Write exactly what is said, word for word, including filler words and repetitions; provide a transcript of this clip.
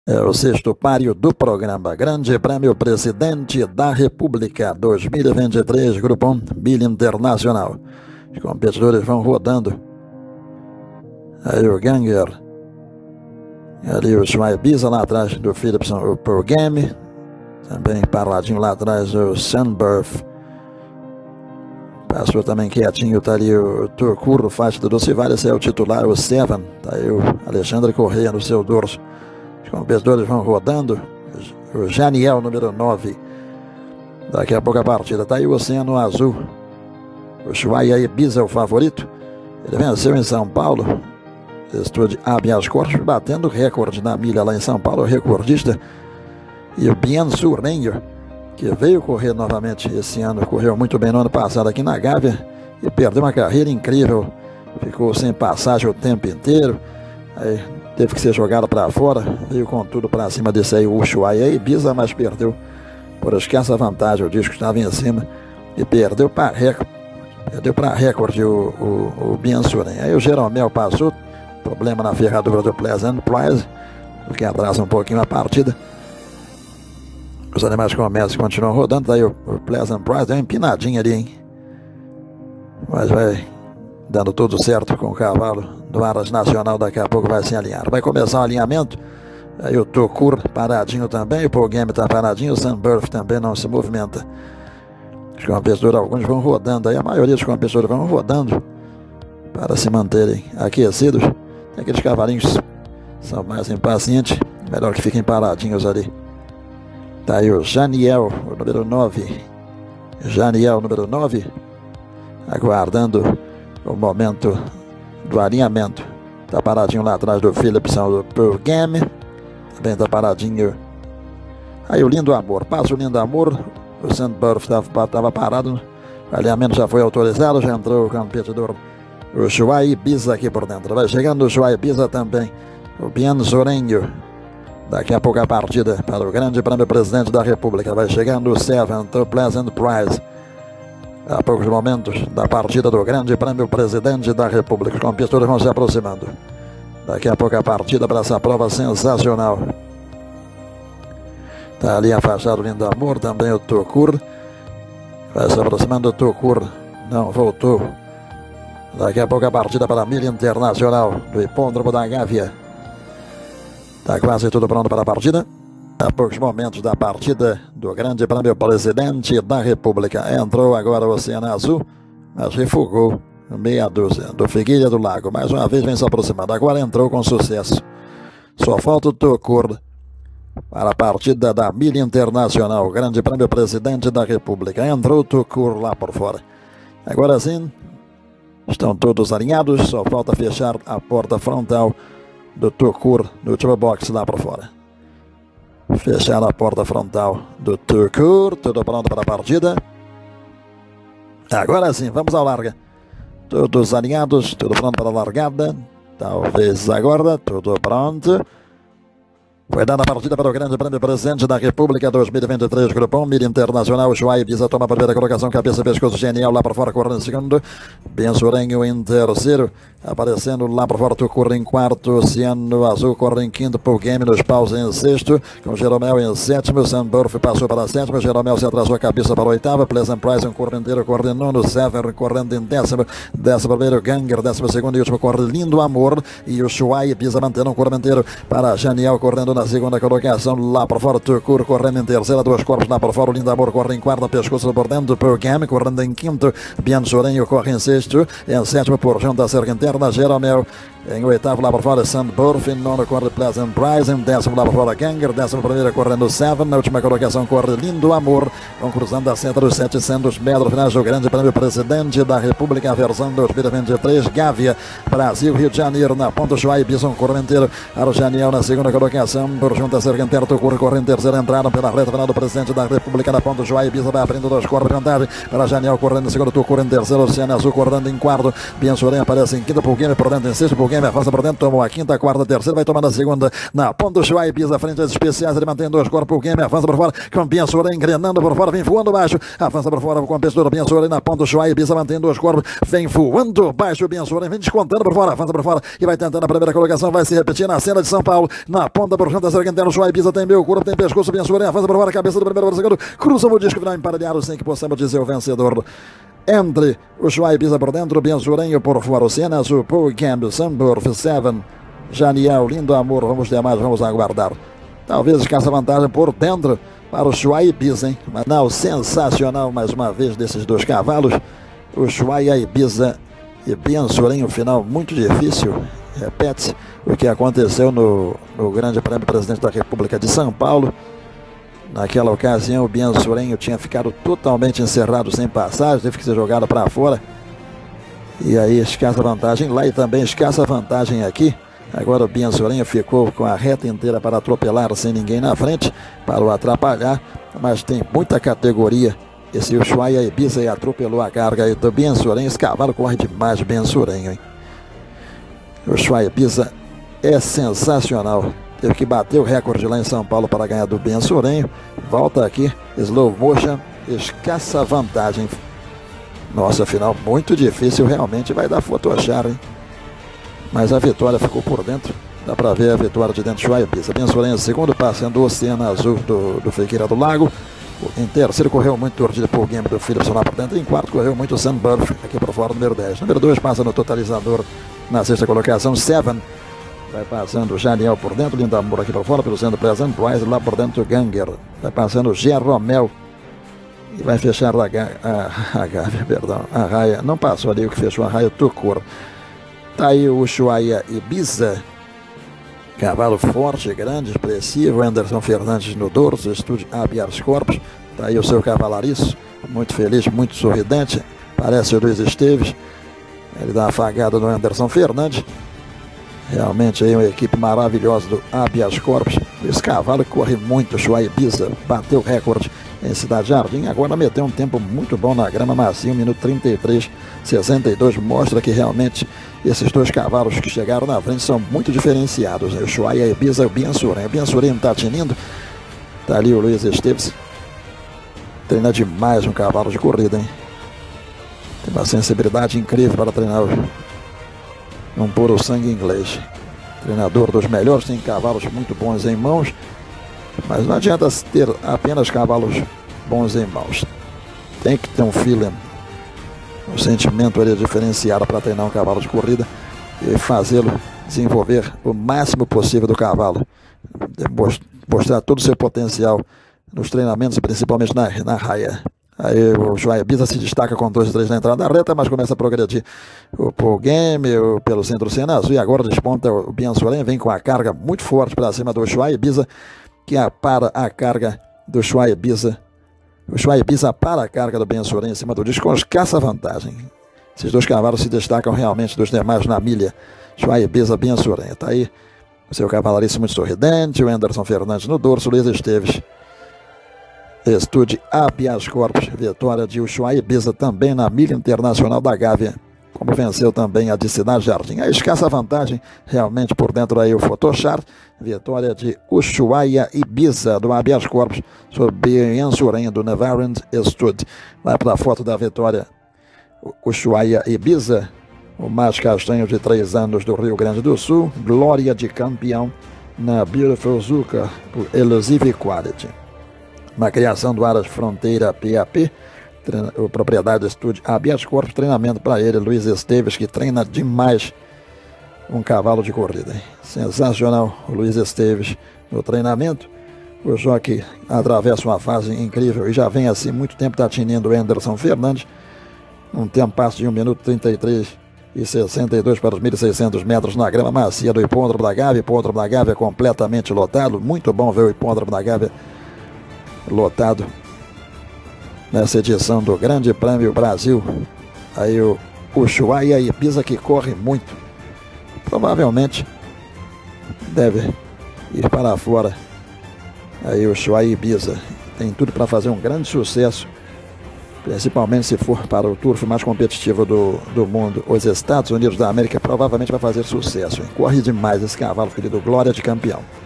É o sexto páreo do programa Grande Prêmio Presidente da República dois mil e vinte e três, Grupo um, Milha Internacional. Os competidores vão rodando. Aí o Ganger, ali o Schweibiza lá atrás do Philipson, o Pearl Game, também paradinho lá atrás o Sunburst. Passou também quietinho, tá ali o Turcurro, faixa do Dulcivar, esse é o titular, o Seven, tá aí o Alexandre Correia no seu dorso. Os competidores vão rodando, o Janiel, número nove, daqui a pouco a partida, tá aí o Oceano Azul, o Schweibiza é o favorito, ele venceu em São Paulo, estou de habeas corpus, batendo recorde na milha lá em São Paulo, recordista, e o Bien Surenho, que veio correr novamente esse ano, correu muito bem no ano passado aqui na Gávea e perdeu uma carreira incrível, ficou sem passagem o tempo inteiro, aí teve que ser jogado para fora, veio com tudo para cima desse aí, o Schweibiza, mas perdeu por escassa vantagem, o disco estava em cima e perdeu para recorde, perdeu para recorde o, o, o Bien Suren. Aí o Jeromel passou, problema na ferradura do Pleasant Prize, o que atrasa um pouquinho a partida. Os animais começam e continuam rodando. Daí o, o Pleasant Prize deu uma empinadinha ali, hein? Mas vai dando tudo certo com o cavalo do Aras Nacional. Daqui a pouco vai se alinhar. Vai começar o alinhamento. Aí o Tocur paradinho também. O Paul Game está paradinho. O Sunburst também não se movimenta. Os competidores, alguns vão rodando. Aí a maioria dos competidores vão rodando para se manterem aquecidos. Tem aqueles cavalinhos que são mais impacientes. Melhor que fiquem paradinhos ali. Tá aí o Janiel, o número nove. Janiel, número nove. Aguardando o momento do alinhamento. Tá paradinho lá atrás do Philipson do Pearl Game. Também tá paradinho. Aí o Lindo Amor. Passa o Lindo Amor. O Sandburst estava parado. O alinhamento já foi autorizado. Já entrou o competidor. O Schweibiza aqui por dentro. Vai chegando o Schweibiza também. O Bien Surenho. Daqui a pouco a partida para o Grande Prêmio Presidente da República. Vai chegando o Seven, o Pleasant Prize. Há poucos momentos da partida do Grande Prêmio Presidente da República. Os competidores vão se aproximando. Daqui a pouco a partida para essa prova sensacional. Está ali afastado o Lindo Amor, também o Tocur. Vai se aproximando o Tocur. Não voltou. Daqui a pouco a partida para a Milha Internacional do Hipódromo da Gávea. Está quase tudo pronto para a partida. Há poucos momentos da partida do Grande Prêmio Presidente da República. Entrou agora o Oceano Azul, mas refugou meia dúzia do Figueira do Lago. Mais uma vez vem se aproximando. Agora entrou com sucesso. Só falta o Tocur para a partida da Milha Internacional. Grande Prêmio Presidente da República. Entrou o Tocur lá por fora. Agora sim, estão todos alinhados. Só falta fechar a porta frontal do Tocur no último box lá para fora. Fechar a porta frontal do Tocur. Tudo pronto para a partida. Agora sim, vamos ao larga. Todos alinhados, tudo pronto para a largada. Talvez agora, tudo pronto. Foi dada a partida para o Grande Prêmio Presidente da República dois mil e vinte e três, Grupo um, Milha Internacional. O Schweibiza toma a primeira colocação, cabeça, pescoço, Genial lá para fora, correndo em segundo. Bien Surenho em terceiro, aparecendo lá para fora, Tocur em quarto. Oceano Azul corre em quinto, Paul Game nos paus em sexto, com Jeromel em sétimo. Sunburst passou para a sétima, Jeromel se atrasou a cabeça para a oitava. Pleasant Prize, um correnteiro, corre em nono. Sever correndo em décimo, décimo primeiro. Ganger, décimo segundo e último, corre Lindo Amor. E o Schweibiza mantendo um correnteiro para Janiel, correndo na segunda colocação, lá para fora, Tocur correndo em terceira, dois corpos lá para fora, o Lindo Amor corre em quarta, pescoço por dentro, Pearl Game correndo em quinto, Bien Surenho corre em sexto, em sétimo por junto da cerca interna, Jeromel em oitavo lá para fora, Sunburst, em nono corre Pleasant Prize, em décimo lá para fora, Ganger, décimo primeiro correndo Seven, na última colocação corre Lindo Amor, vão cruzando a seta dos setecentos metros finais do Grande Prêmio Presidente da República, a versão dois mil e vinte e três, Gávea, Brasil, Rio de Janeiro, na ponta, Schweibiza, um correnteiro, Arjaniel na segunda colocação, por junto a cerca interna, Tocur corre em terceira, entraram pela reta final do Presidente da República, na ponta, Schweibiza vai abrindo dois corpos de vantagem, para Janiel correndo em segundo, Tocur em terceiro, Oceano Azul correndo em quarto, Bien Surenho aparece em quinto, Paul Game por dentro em sexto, Paul Game avança por dentro, tomou a quinta, a quarta, a terceira, vai tomando a segunda, na ponta, o Schweibiza, frente às especiais, ele mantém dois corpos, Paul Game avança por fora, com Bien Surenho engrenando por fora, vem voando baixo, avança por fora, com o competidor, Bien Surenho na ponta, o Schweibiza mantém dois corpos, vem voando baixo, Bien Surenho vem descontando por fora, avança por fora, e vai tentando a primeira colocação, vai se repetir na cena de São Paulo, na ponta por janta, será que interno, Ushuaia Ibiza tem meio corpo, tem pescoço, bem Suarenha, avança para fora, a cabeça do primeiro para o segundo, cruza o disco, final emparelhado, sem que possamos dizer o vencedor. Entre o Ushuaia Ibiza por dentro, bem Suarenha por fora, o Cenas, o Pogam, Sunburf, Seven, Janiel, lindo amor, vamos demais, vamos aguardar. Talvez escassa vantagem por dentro para o Ushuaia Ibiza, hein? Mas não, sensacional mais uma vez desses dois cavalos. O Ushuaia Ibiza e bem Suarenha, o final muito difícil. Repete-se o que aconteceu no, no Grande Prêmio Presidente da República de São Paulo. Naquela ocasião, o Bien Suarenha tinha ficado totalmente encerrado sem passagem, teve que ser jogado para fora. E aí, escassa vantagem lá e também escassa vantagem aqui. Agora o Bien Suarenha ficou com a reta inteira para atropelar sem ninguém na frente, para o atrapalhar, mas tem muita categoria. Esse Ushuaia Ibiza e atropelou a carga aí do Bien Suarenha. Esse cavalo corre demais, Bien Suarenha, hein? O Ushuaia Ibiza é sensacional. Teve que bater o recorde lá em São Paulo para ganhar do Bien Suarenha. Volta aqui, slow motion, escassa vantagem. Nossa, final muito difícil, realmente vai dar Photoshop, hein? Mas a vitória ficou por dentro. Dá para ver a vitória de dentro do Ushuaia Ibiza. Bien Suarenha, segundo, passando o Oceano Azul do, do Figueira do Lago. Em terceiro correu muito Tordido por Game do Philipson lá por dentro. Em quarto correu muito Sunburf aqui por fora, número dez. Número dois passa no totalizador na sexta colocação. Seven vai passando o Janiel por dentro. Lindo Amor aqui por fora pelo centro Pleasant Prize. Lá por dentro o Ganger. Vai passando o Jeromel. E vai fechar a, a, a Gávea, perdão, a raia. Não passou ali o que fechou a raia, Tucur. Tá aí o Ushuaia Ibiza. Cavalo forte, grande, expressivo. Anderson Fernandes no dorso, estúdio Habeas Corpus. Está aí o seu cavalariço, muito feliz, muito sorridente. Parece o Luiz Esteves. Ele dá uma afagada no Anderson Fernandes. Realmente aí uma equipe maravilhosa do Habeas Corpus. Esse cavalo corre muito, o Ushuaia Ibiza. Bateu recorde em Cidade Jardim. Agora meteu um tempo muito bom na grama macia, um minuto trinta e três, sessenta e dois. Mostra que realmente esses dois cavalos que chegaram na frente são muito diferenciados, né? O Ushuaia Ibiza e o Bien Suarenha. O Bien Suarenha está tinindo. Está ali o Luiz Esteves. Treina demais um cavalo de corrida, hein? Tem uma sensibilidade incrível para treinar um puro sangue inglês. Treinador dos melhores, tem cavalos muito bons em mãos. Mas não adianta ter apenas cavalos bons em mãos. Tem que ter um feeling, um sentimento ali diferenciado para treinar um cavalo de corrida e fazê-lo desenvolver o máximo possível do cavalo. Mostrar todo o seu potencial nos treinamentos, principalmente na, na raia. Aí o Ushuaia Ibiza se destaca com dois, três na entrada da reta, mas começa a progredir o Paul Game, o, pelo centro Oceano Azul, e agora desponta o Bien Suarenha, vem com a carga muito forte para cima do Ushuaia Ibiza, que para a carga do Ushuaia Ibiza. O Ushuaia Ibiza para a carga do Bien Suarenha em cima do disco com escassa vantagem. Esses dois cavalos se destacam realmente dos demais na milha. Ushuaia Ibiza, Bien Suarenha. Está aí o seu cavalariço muito sorridente, o Anderson Fernandes no dorso, Luiz Esteves. Estude Habeas Corpus, vitória de Ushuaia Ibiza também na milha internacional da Gávea, como venceu também a de Cidade Jardim. A escassa vantagem realmente por dentro aí o Photoshop, vitória de Ushuaia Ibiza do Habeas Corpus sobre Bien Suarenha do Nevarend Stud. Vai para a foto da vitória Ushuaia Ibiza, o mais castanho de três anos do Rio Grande do Sul, glória de campeão na Beautiful Zuka por Elusive Quality. Uma criação do Aras Fronteira P A P, o propriedade estúdio Habeas Corpus, treinamento para ele, Luiz Esteves, que treina demais um cavalo de corrida. Hein? Sensacional o Luiz Esteves no treinamento. O jockey atravessa uma fase incrível e já vem assim muito tempo, está tinindo o Anderson Fernandes. Um tempo passo de um minuto trinta e três e sessenta e dois para os mil e seiscentos metros na grama macia do Hipódromo da Gávea. Hipódromo da Gávea completamente lotado. Muito bom ver o Hipódromo da Gávea lotado nessa edição do Grande Prêmio Brasil. Aí o Ushuaia Ibiza, que corre muito, provavelmente deve ir para fora. Aí o Ushuaia Ibiza tem tudo para fazer um grande sucesso, principalmente se for para o turf mais competitivo do, do mundo, os Estados Unidos da América. Provavelmente vai fazer sucesso, hein? Corre demais esse cavalo, querido, glória de campeão.